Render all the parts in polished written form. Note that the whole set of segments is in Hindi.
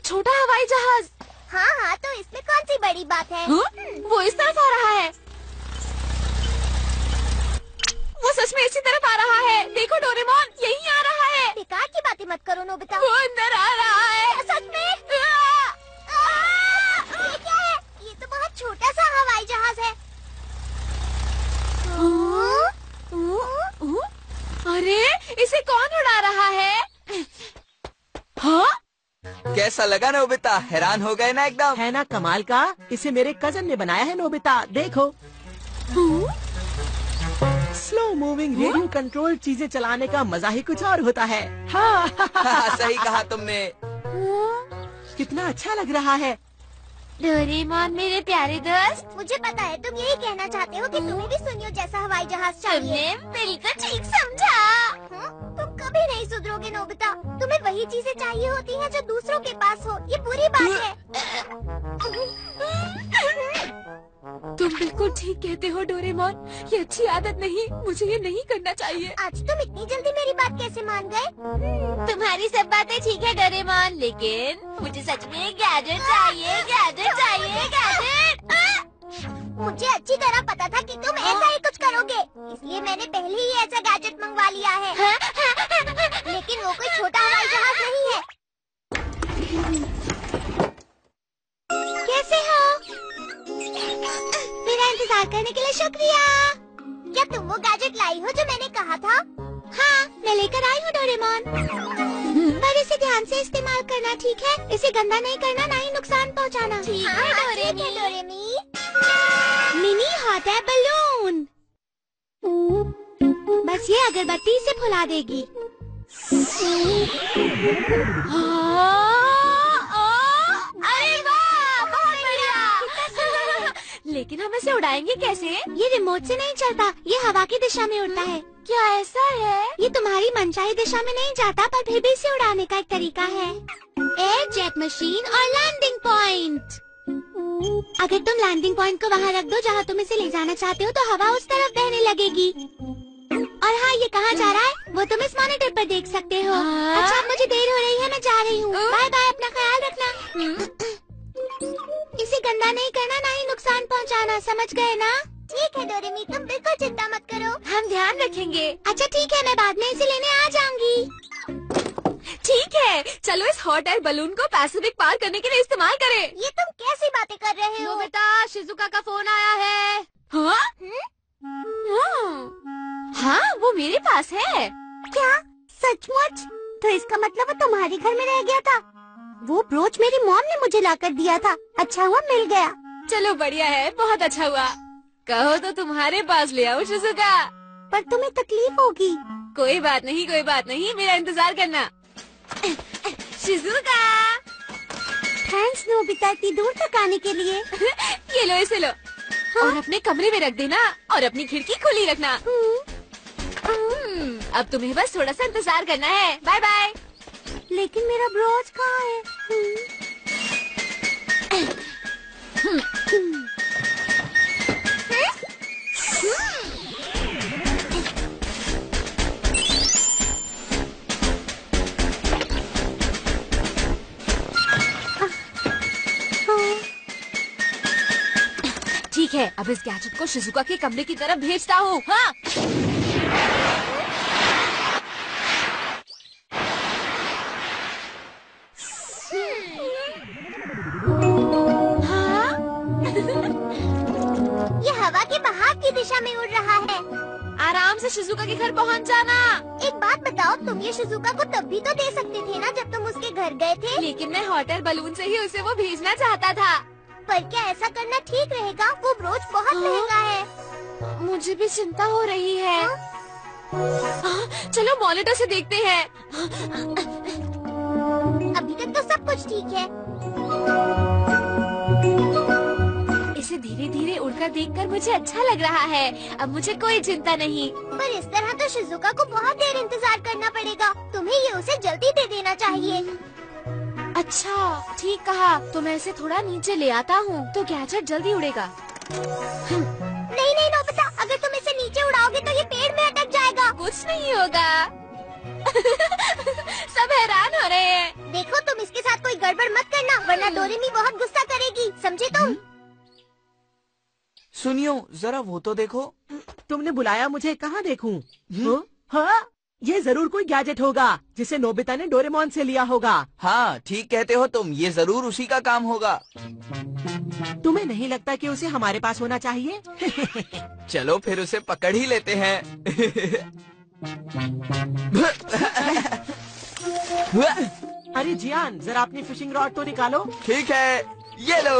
एक छोटा हवाई जहाज। हाँ हाँ, तो इसमें कौन सी बड़ी बात है? वो इस तरफ आ रहा है। वो सच में इसी तरफ आ रहा है। देखो डोरेमोन, यहीं आ रहा है। बेकार की बातें मत करो नोबिता। वो अंदर आ रहा है। सच में? ये क्या है? ये तो बहुत छोटा सा हवाई जहाज है। अरे इसे कौन उड़ा रहा है? हाँ? कैसा लगा नोबिता? हैरान हो गए ना एकदम? है ना कमाल का? इसे मेरे कजन ने बनाया है नोबिता, देखो। स्लो मूविंग रेडियो कंट्रोल चीजें चलाने का मजा ही कुछ और होता है। हाँ। सही कहा तुमने। कितना अच्छा लग रहा है। डोरेमोन मेरे प्यारे दोस्त, मुझे पता है तुम यही कहना चाहते हो कि तुम्हें भी सुनियो जैसा हवाई जहाज चाहिए। तुमने बिल्कुल ठीक समझा। तुम कभी नहीं सुधरोगे नोबिता। तुम्हें वही चीजें चाहिए होती हैं जो दूसरों के पास हो। ये बुरी बात है। तुम बिल्कुल ठीक कहते हो डोरेमोन। ये अच्छी आदत नहीं, मुझे ये नहीं करना चाहिए। आज तुम इतनी जल्दी मेरी बात कैसे मान गए? तुम्हारी सब बातें ठीक है डोरेमोन, लेकिन मुझे सच में एक गैजेट चाहिए, गैजेट चाहिए, गैजेट। मुझे अच्छी तरह पता था कि तुम ऐसा ही कुछ करोगे, इसलिए मैंने पहले ही ऐसा गैजेट मंगवा लिया है। लेकिन वो कोई छोटा हवाई जहाज नहीं है। कैसे हो? मेरा इंतजार करने के लिए शुक्रिया। क्या तुम वो गैजेट लाई हो जो मैंने कहा था? हाँ, मैं लेकर आई हूँ डोरेमोन। पर इसे ध्यान से इस्तेमाल करना, ठीक है? इसे गंदा नहीं करना, ना ही नुकसान पहुँचाना। ठीक है Doremi. Mini hot air balloon. बस ये अगरबत्ती से फुला देगी। अरे वाह, बहुत बढ़िया। लेकिन हम इसे उड़ाएंगे कैसे? ये रिमोट से नहीं चलता, ये हवा की दिशा में उड़ता है। क्या ऐसा है? ये तुम्हारी मनचाही दिशा में नहीं जाता, पर फिर भी इसे उड़ाने का एक तरीका है। एयर जेट मशीन और लैंडिंग पॉइंट। अगर तुम लैंडिंग पॉइंट को वहाँ रख दो जहाँ तुम इसे ले जाना चाहते हो, तो हवा उस तरफ बहने लगेगी। और हाँ, ये कहाँ जा रहा है वो तुम इस मॉनिटर पर देख सकते हो। अच्छा, अब मुझे देर हो रही है, मैं जा रही हूँ। बाय बाय, अपना ख्याल रखना। इसे गंदा नहीं करना, ना ही नुकसान पहुँचाना, समझ गए ना? ठीक है डोरेमी, तुम बिल्कुल चिंता मत करो, हम ध्यान रखेंगे। अच्छा ठीक है, मैं बाद में इसे लेने आ जाऊंगी। ठीक है, चलो इस हॉट एयर बलून को पैसिफिक पार करने के लिए इस्तेमाल करें। ये तुम कैसी बातें कर रहे हो? बेटा, शिजुका का फोन आया है। हाँ? हाँ, वो मेरे पास है। क्या सचमुच? तो इसका मतलब वो तुम्हारे घर में रह गया था। वो ब्रोच मेरी मॉम ने मुझे लाकर दिया था। अच्छा हुआ मिल गया। चलो बढ़िया है, बहुत अच्छा हुआ। कहो तो तुम्हारे पास ले आओ शिजुका। पर तुम्हें तकलीफ होगी। कोई बात नहीं, कोई बात नहीं, मेरा इंतजार करना। शिजुका। थैंक्स नोबिता, इतनी दूर तक आने के लिए। ये लो, इसे लो। हाँ? और अपने कमरे में रख देना और अपनी खिड़की खुली रखना। अब तुम्हें बस थोड़ा सा इंतजार करना है। Bye bye. लेकिन मेरा ब्रोच कहाँ है? ठीक है, अब इस गैजेट को शिजुका के कमरे की तरफ भेजता हूँ। हाँ? ये हवा के बहाव की दिशा में उड़ रहा है। आराम से शिजुका के घर पहुँच जाना। एक बात बताओ, तुम ये शिजुका को तब भी तो दे सकते थे ना जब तुम उसके घर गए थे। लेकिन मैं हॉट एयर बलून से ही उसे वो भेजना चाहता था। पर क्या ऐसा करना ठीक रहेगा? वो ब्रोच बहुत महंगा है। मुझे भी चिंता हो रही है। चलो मॉनिटर से देखते हैं। अभी तक तो सब कुछ ठीक है। इसे धीरे धीरे उड़कर देखकर मुझे अच्छा लग रहा है। अब मुझे कोई चिंता नहीं। पर इस तरह तो शिजुका को बहुत देर इंतजार करना पड़ेगा। तुम्हें ये उसे जल्दी दे देना चाहिए। अच्छा, ठीक कहा। तो मैं इसे थोड़ा नीचे ले आता हूँ तो गैजेट जल्दी उड़ेगा। नहीं नहीं नोबिता, अगर तुम इसे नीचे उड़ाओगे तो ये पेड़ में अटक जाएगा। कुछ नहीं होगा। सब हैरान हो रहे हैं। देखो तुम इसके साथ कोई गड़बड़ मत करना, वरना डोरेमी बहुत गुस्सा करेगी, समझे तुम? सुनियो जरा वो तो देखो। तुमने बुलाया मुझे, कहाँ देखूं? हाँ, ये जरूर कोई गैजेट होगा जिसे नोबिता ने डोरेमोन से लिया होगा। हाँ ठीक कहते हो तुम, ये जरूर उसी का काम होगा। तुम्हें नहीं लगता कि उसे हमारे पास होना चाहिए? चलो फिर उसे पकड़ ही लेते हैं। अरे जियान, जरा अपनी फिशिंग रॉड तो निकालो। ठीक है, ये लो।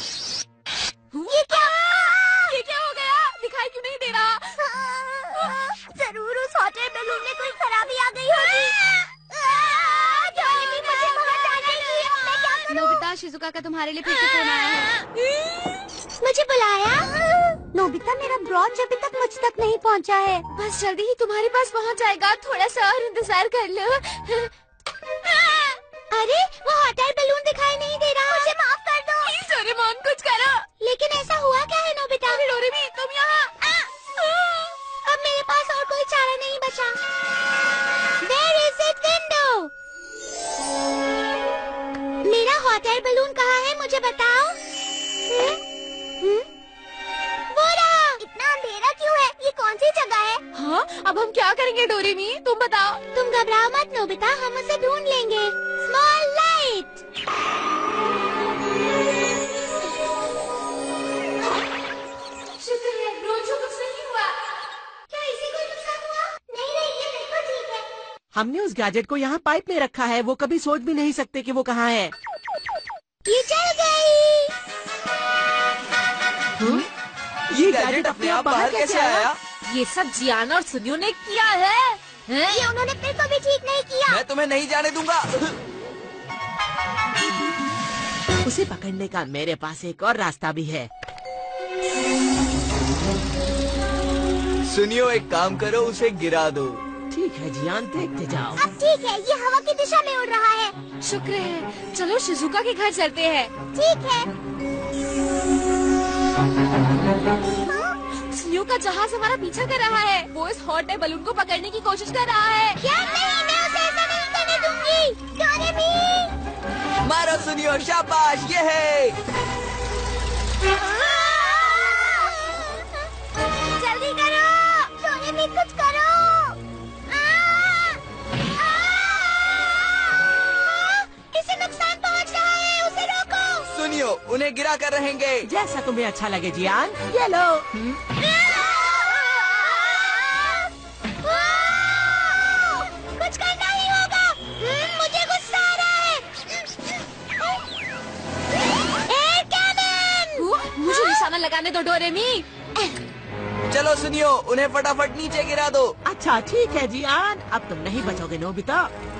ये क्या हो गया? दिखाई क्यों नहीं दे रहा? जरूर उस हॉट एयर बैलून में कोई खराबी आ गई होगी। डोरेमी मुझे बहुत डांटेगी, अब मैं क्या करूं? नोबिता, शिजुका का तुम्हारे लिए फिर से फोन आया है। मुझे बुलाया? नोबिता, मेरा ब्रॉच अभी तक मुझ तक नहीं पहुंचा है। बस जल्दी ही तुम्हारे पास पहुंच जाएगा, थोड़ा सा और इंतजार कर लो। अरे वो हॉट एयर बैलून दिखाई नहीं दे रहा। मुझे माफ कर दो। प्लीज डोरेमोन कुछ करो। लेकिन ऐसा हुआ क्या है नोबिता? डोरेमी तुम यहाँ। अब मेरे पास और कोई चारा नहीं बचा। Where is it window? मेरा हॉट एयर बैलून कहाँ है, मुझे बताओ। वो रहा। इतना अंधेरा क्यों है? ये कौन सी जगह है? हाँ, अब हम क्या करेंगे डोरेमी, तुम बताओ। तुम घबराओ मत नोबिता, हम उसे ढूंढ लेंगे। Small light. शुक्र है रोजो कुछ नहीं हुआ। क्या इसी को नुकसान हुआ? नहीं, ये बिल्कुल ठीक है। हमने उस गैजेट को यहाँ पाइप में रखा है, वो कभी सोच भी नहीं सकते कि वो कहाँ है। ये जल गई। ये गैजेट अपने आप बाहर कैसे आया? ये सब जियाना और सुनियो ने किया है। ये उन्होंने फिर कभी ठीक नहीं किया। मैं तुम्हें नहीं जाने दूंगा। उसे पकड़ने का मेरे पास एक और रास्ता भी है। सुनियो एक काम करो, उसे गिरा दो। ठीक है जियान, देखते जाओ। अब ठीक है, ये हवा की दिशा में उड़ रहा है। शुक्र है, चलो शिजुका के घर चलते हैं। ठीक है। सुनियो का जहाज हमारा पीछा कर रहा है। वो इस हॉट एयर बैलून को पकड़ने की कोशिश कर रहा है। क्या? नहीं, मैं उसे ऐसा नहीं करने दूंगी। डोरेमी। मारो सुनियो, शाबाश, ये है। जल्दी करो, डोरेमी कुछ करो। इसे नुकसान पहुंच रहा है, उसे रोको। सुनियो उन्हें गिरा कर रहेंगे। जैसा तुम्हें अच्छा लगे जियान, ये लो। कुछ करना ही होगा। मुझे गुस्सा आ रहा है। Air cannon. मुझे निशाना लगाने दो डोरेमी। चलो सुनियो, उन्हें फटाफट नीचे गिरा दो। अच्छा ठीक है जियान, अब तुम नहीं बचोगे नोबिता।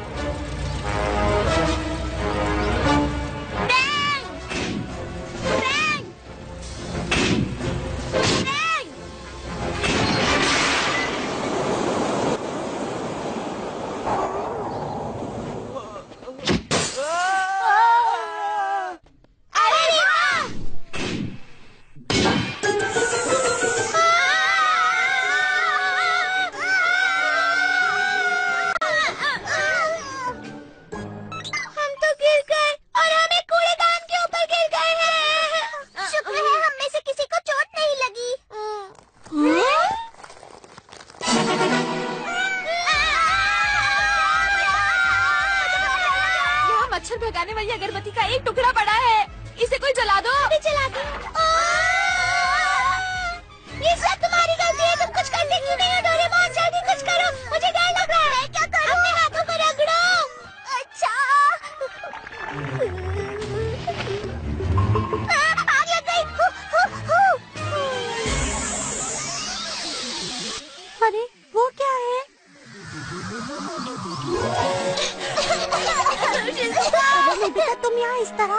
मच्छर भगाने वाली अगरबत्ती का एक टुकड़ा पड़ा है, इसे कोई जला दो। अभी जला दो। ये सब तुम्हारी गलती है, तुम कुछ करते क्यों नहीं हो डोरेमोन? जल्दी कुछ करो, मुझे डर लग रहा है। मैं क्या करूं? अपने हाथों को रगड़ो। अच्छा। आग लग गई। अरे वो क्या है? बेटा तुम यहाँ इस तरह।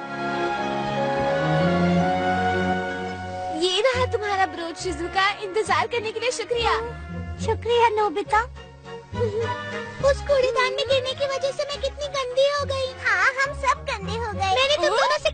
ये रहा तुम्हारा ब्रोच शिजुका, इंतजार करने के लिए शुक्रिया। शुक्रिया नोबिता। उस कूड़ेदान में गिरने की वजह से मैं कितनी गंदी हो गई। हाँ, हम सब गंदे हो गए। मैंने तुम दोनों से